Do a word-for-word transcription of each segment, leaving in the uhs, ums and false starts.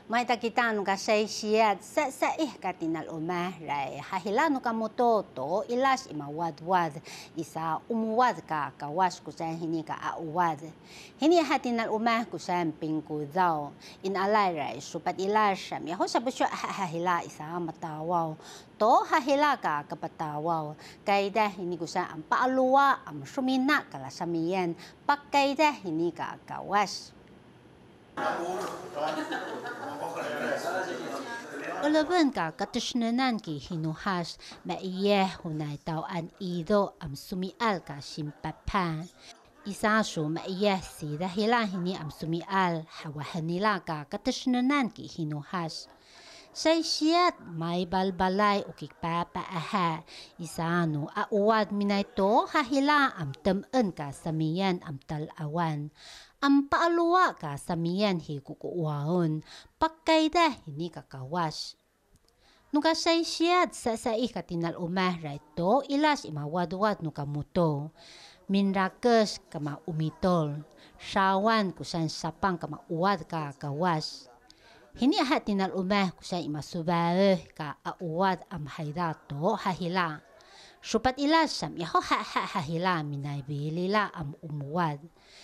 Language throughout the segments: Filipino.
May takita nung kasay siya sa sa ih katinal umah ray hahila nung kamuto to ilas imawad-wad isa umuwad ka kawas kusan hini ka auwad hini hatinal umah kusan pingkudaw inalay ray supat ilas mi ho sa busyo hahila isa matawaw to hahila ka kapatawaw kayda hini kusan ang paaluwa ang sumina kala samiyan pakkayda hini ka kawas. Ulaban ka katusnanan ki hinuhas maiyeh hunay tawaan ido am sumial ka simpapa. Isa su maiyeh si dahila hini am sumial hawahan nila ka katusnanan ki hinuhas. Say siyat may balbalay o kikpapaaha. Isa no auwad minay to hahila am temen ka samiyan am talawan. Ang paaluwa ka sa miyan hi kukuwahon, pakkayda hini kakawas. Nung kasay siyad sa sa ikatinal umahray to, ilas imawadwad no kamuto. Minrakes kama umitol, sawan kusan sapang kama uwad ka kawas. Hini hatinal umah kusan imasubae ka auwad am hayda to hahila. Supat ilas sam yaho ha ha hahila minay bilila am umuwad.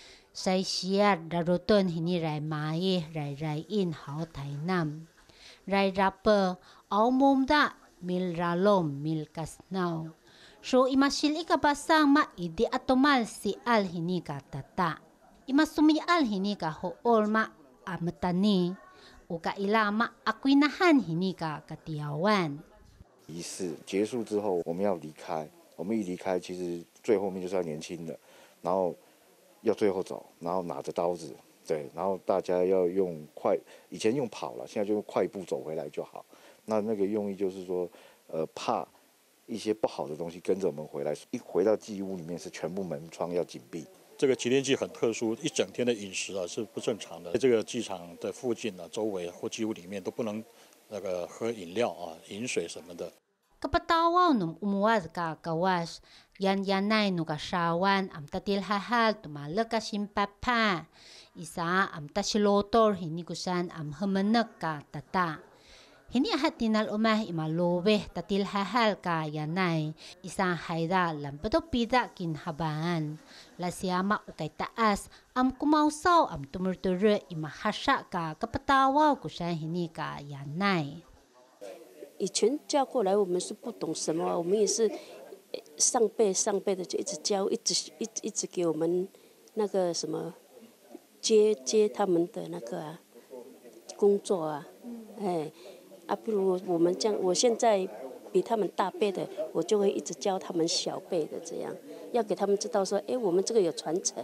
Say siyar daruton hini ray mai ray ray in hao tai nam. Ray rapper au mumda mil ralom mil kasnaw. So imasil ikabasang ma idi atomal si al hini ka tata. Imasumi al hini ka hool ma amatani. O ka ilama akwinahan hini ka katiyawan. 仪式结束之后，我们要离开。我们一离开，其实最后面就是要年轻的，然后。 要最后走，然后拿着刀子，对，然后大家要用快，以前用跑了，现在就用快步走回来就好。那那个用意就是说，呃，怕一些不好的东西跟着我们回来，一回到祭屋里面是全部门窗要紧闭。 这个祈天祭很特殊，一整天的饮食啊是不正常的。在这个祭场的附近啊、周围或祭屋里面都不能那个喝饮料啊、饮水什么的。 Kapatawaw nung umuwad ka kawas, yan yanay nung kasawan, am tatil hahal, tumalak ka simpapa. Isa am tasilotor, hini kusan am hamanak ka tata. Hini ahat tinal umah imalobeh tatil hahal ka yanay. Isa hayda lampato pida kinhabaan. Lasiyama ukay taas, am kumausaw, am tumurturu imahasya ka kapatawaw kusan hini ka yanay. 以前嫁过来，我们是不懂什么，我们也是上辈上辈的就一直教，一直一一直给我们那个什么接接他们的那个、啊、工作啊，哎啊，不如我们这样，我现在比他们大辈的，我就会一直教他们小辈的，这样要给他们知道说，哎，我们这个有传承。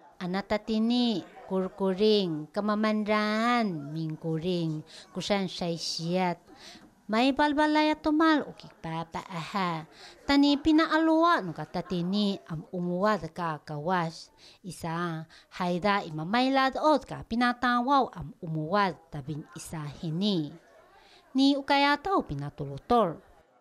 Anatatini, kurkuring, kamamanran, mingkuring, kusan say siyat. May balbalaya tumal o kikpapaaha. Tani pinaaluwa no katatini am umuwad ka kawas. Isa, hayda imamaylad od ka pinatawaw am umuwad tabing isa hini. Ni ukayataw pinatulutor.